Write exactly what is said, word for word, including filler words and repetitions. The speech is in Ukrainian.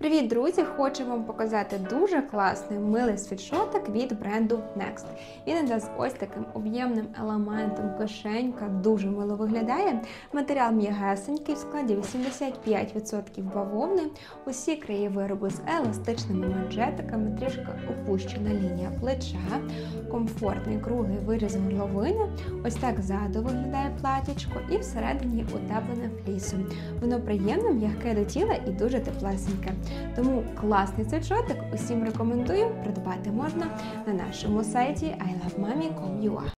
Привіт, друзі! Хочу вам показати дуже класний милий світшотик від бренду Next. Він іде з ось таким об'ємним елементом, кишенька, дуже мило виглядає. Матеріал м'ягесенький, в складі вісімдесят п'ять відсотків бавовни. Усі краї виробу з еластичними манжетиками, трішки опущена лінія плеча, комфортний круглий виріз горловини. Ось так ззаду виглядає платічко і всередині утеплене флісом. Воно приємне, м'яке до тіла і дуже теплесеньке. Тому класний світшотик, усім рекомендую, придбати можна на нашому сайті ай лав мамі крапка ком крапка ю а.